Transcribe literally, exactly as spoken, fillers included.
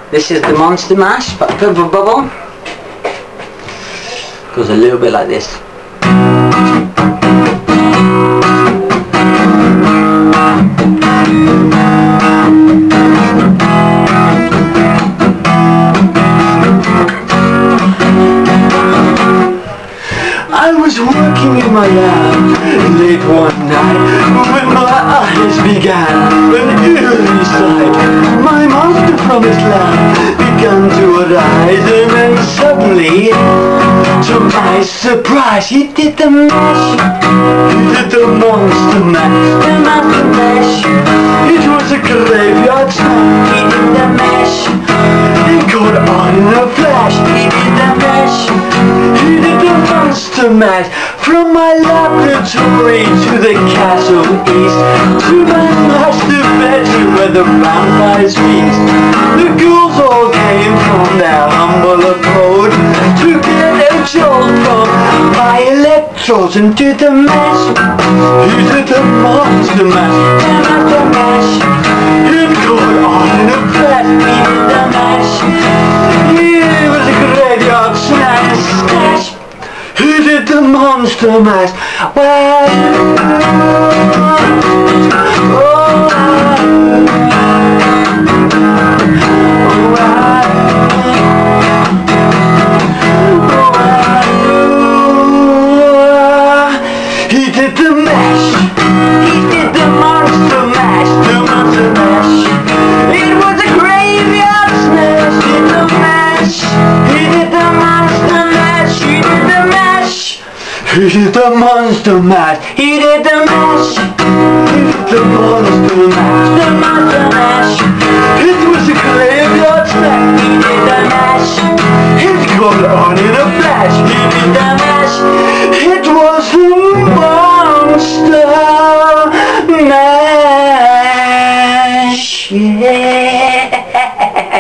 This is the Monster Mash by Purple Bubble. Goes a little bit like this. I was working in my lab late one night when my eyes began an eerie sight. My monster from his lab began to arise, and then suddenly, to my surprise, he did the mash. He did the monster mash. The monster mash. It was a graveyard smash. He did the mash. He caught on in a flash. He did the mash. He did the monster mash. From my laboratory to the castle east, to my master bedroom where the vampires feast. The ghouls all came from their humble abode to get a jolt from my electrodes and did the mash. He did the monster mash. The monster mash. It caught on in a flash. He did the mash. It was a graveyard smash. He did the monster mash. Well, oh, he did the mash. He did the monster mash. The monster mash. It was a graveyard smash. He did the mash. He did the monster mash. He did the mash. He did the monster mash. He did the mash. He did the monster mash. The monster mash. It was a graveyard smash. He did the mash. It got on in a flash. He did the mash. It was the monster mash. Yeah.